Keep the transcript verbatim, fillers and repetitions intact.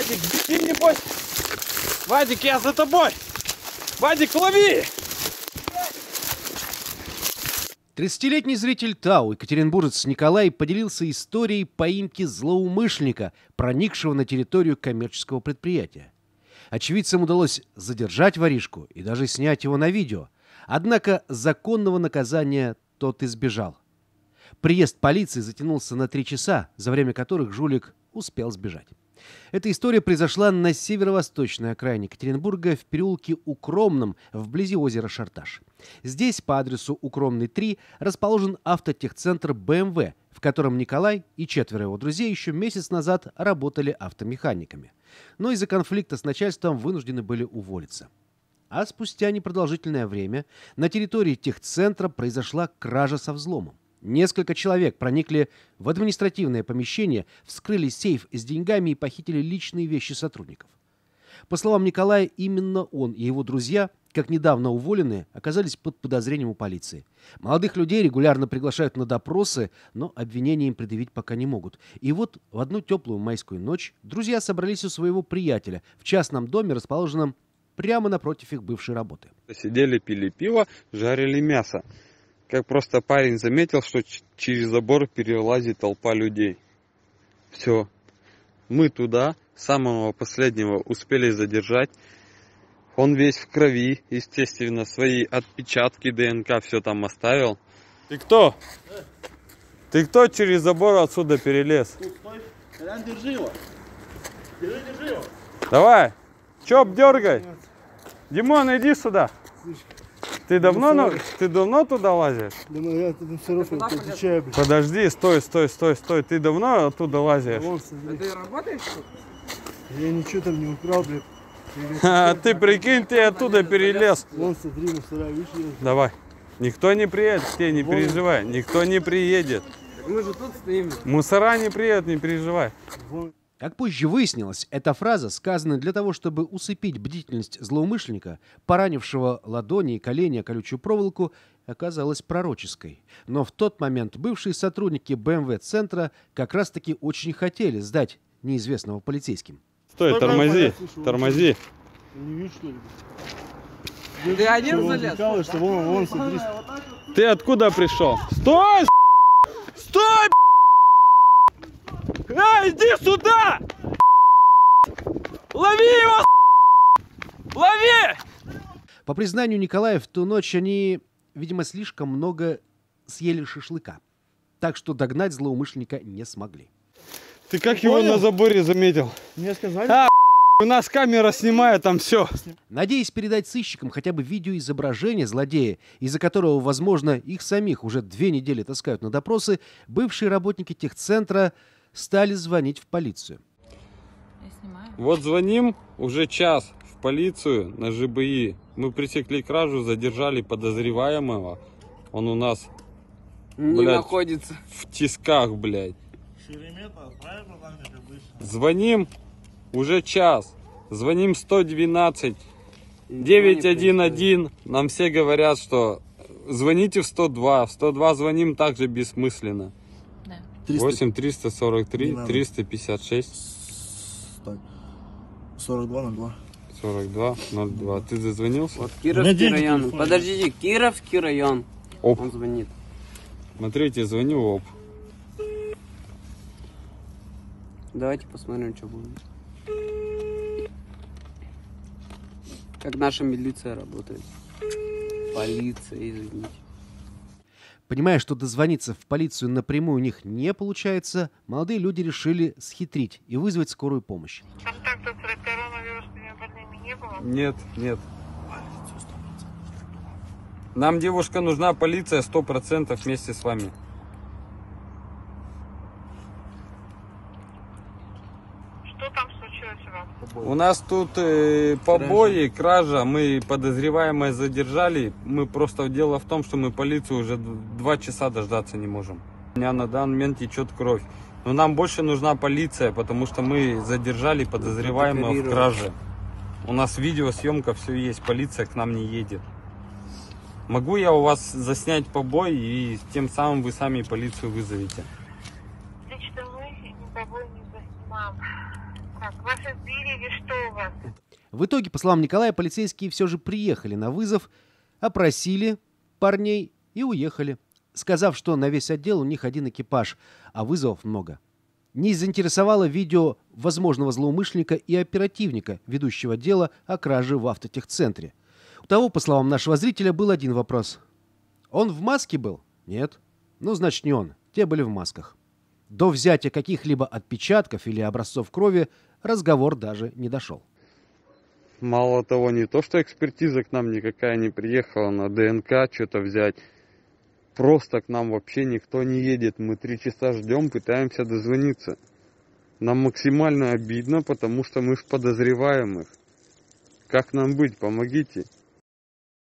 Вадик, беги, небось! Вадик, я за тобой! Вадик, лови! тридцатилетний зритель ТАУ, екатеринбуржец Николай, поделился историей поимки злоумышленника, проникшего на территорию коммерческого предприятия. Очевидцам удалось задержать воришку и даже снять его на видео. Однако законного наказания тот избежал. Приезд полиции затянулся на три часа, за время которых жулик успел сбежать. Эта история произошла на северо-восточной окраине Екатеринбурга в переулке Укромном, вблизи озера Шарташ. Здесь по адресу Укромный три расположен автотехцентр бэ эм вэ, в котором Николай и четверо его друзей еще месяц назад работали автомеханиками. Но из-за конфликта с начальством вынуждены были уволиться. А спустя непродолжительное время на территории техцентра произошла кража со взломом. Несколько человек проникли в административное помещение, вскрыли сейф с деньгами и похитили личные вещи сотрудников. По словам Николая, именно он и его друзья, как недавно уволенные, оказались под подозрением у полиции. Молодых людей регулярно приглашают на допросы, но обвинения им предъявить пока не могут. И вот в одну теплую майскую ночь друзья собрались у своего приятеля в частном доме, расположенном прямо напротив их бывшей работы. Сидели, пили пиво, жарили мясо. Как просто парень заметил, что через забор перелазит толпа людей. Все. Мы туда, самого последнего, успели задержать. Он весь в крови, естественно, свои отпечатки ДНК все там оставил. Ты кто? Ты кто через забор отсюда перелез? Держи его. Держи, держи его. Давай. Чоп, дергай. Димон, иди сюда. Ты давно, ну, ты давно туда лазишь? Подожди, стой, стой, стой, стой. Ты давно оттуда лазишь? А ты работаешь тут? Я ничего там не украл, блядь. А ты прикинь, ты оттуда перелез. Вон, смотри, мусора, видишь? Давай. Никто не приедет, ты не переживай. Никто не приедет. Мы же тут стоим. Мусора не приедут, не переживай. Как позже выяснилось, эта фраза сказана для того, чтобы усыпить бдительность злоумышленника, поранившего ладони и колени о колючую проволоку, оказалась пророческой. Но в тот момент бывшие сотрудники бэ эм вэ-центра как раз-таки очень хотели сдать неизвестного полицейским. Стой, тормози, тормози. Ты один залез? Ты откуда пришел? Стой! Стой! Эй, иди сюда! Лови его! Лови! По признанию Николая, в ту ночь они, видимо, слишком много съели шашлыка. Так что догнать злоумышленника не смогли. Ты как его на заборе заметил? Мне сказали. А, у нас камера снимает там все. Надеясь передать сыщикам хотя бы видеоизображение злодея, из-за которого, возможно, их самих уже две недели таскают на допросы, бывшие работники техцентра стали звонить в полицию. Вот звоним уже час в полицию на жэ бэ и. Мы пресекли кражу, задержали подозреваемого. Он у нас, не блядь, находится в тисках, блядь. Звоним уже час. Звоним сто двенадцать, девять один один. Нам все говорят, что звоните в сто два. В сто два звоним также бессмысленно. восемь триста сорок три триста пятьдесят шесть сорок два ноль два. сорок два ноль два. Ты зазвонился? Вот Кировский район. Подождите, Кировский район. Оп. Он звонит. Смотрите, звоню, оп. Давайте посмотрим, что будет. Как наша милиция работает. Полиция, извините. Понимая, что дозвониться в полицию напрямую у них не получается, молодые люди решили схитрить и вызвать скорую помощь. Контактов с коронавирусными больными не было? Нет, нет. Нам, девушка, нужна полиция сто процентов вместе с вами. Что там случилось у вас? У нас тут э, побои, кража, мы подозреваемое задержали. Мы просто дело в том, что мы полицию уже два часа дождаться не можем. У меня на данный момент течет кровь. Но нам больше нужна полиция, потому что мы задержали подозреваемого в краже. У нас видеосъемка, все есть, полиция к нам не едет. Могу я у вас заснять побой, и тем самым вы сами полицию вызовете? Лично мы побой не заснимаем. Так, ваши убили или что у вас? В итоге, по словам Николая, полицейские все же приехали на вызов, опросили парней и уехали, сказав, что на весь отдел у них один экипаж, а вызовов много. Не заинтересовало видео возможного злоумышленника и оперативника, ведущего дело о краже в автотехцентре. У того, по словам нашего зрителя, был один вопрос. Он в маске был? Нет. Ну, значит, не он. Те были в масках. До взятия каких-либо отпечатков или образцов крови разговор даже не дошел. Мало того, не то, что экспертиза к нам никакая не приехала на ДНК что-то взять. Просто к нам вообще никто не едет. Мы три часа ждем, пытаемся дозвониться. Нам максимально обидно, потому что мы в подозреваемых. Как нам быть? Помогите.